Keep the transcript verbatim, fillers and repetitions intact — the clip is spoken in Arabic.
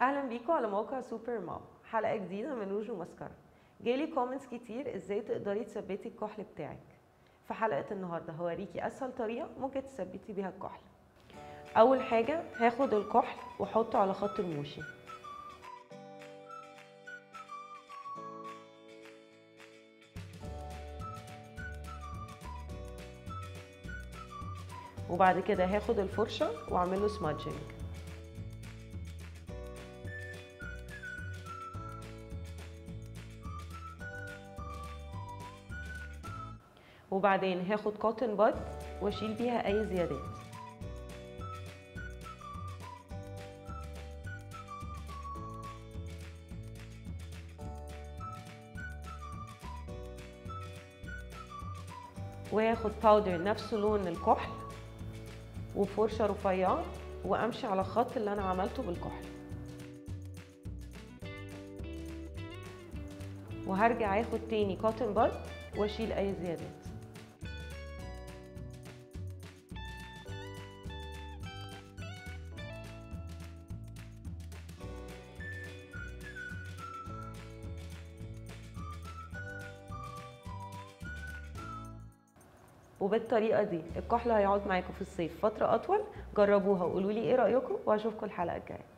اهلا بيكم على موقع سوبر مام. حلقه جديده من روج وماسكارا. جالي كومنتس كتير ازاي تقدري تثبتي الكحل بتاعك. في حلقه النهارده هوريكي اسهل طريقه ممكن تثبتي بيها الكحل. اول حاجه هاخد الكحل واحطه على خط الموشي، وبعد كده هاخد الفرشه واعمله سمادجنج. وبعدين هاخد كوتن باد واشيل بيها اي زيادات. وهاخد باودر نفس لون الكحل وبفرشه رفيعه وامشي على الخط اللي انا عملته بالكحل، وهرجع اخد تاني كوتن باد واشيل اي زيادات. وبالطريقه دي الكحل هيقعد معاكم في الصيف فتره اطول. جربوها وقولوا لي ايه رايكم، واشوفكم الحلقه الجايه.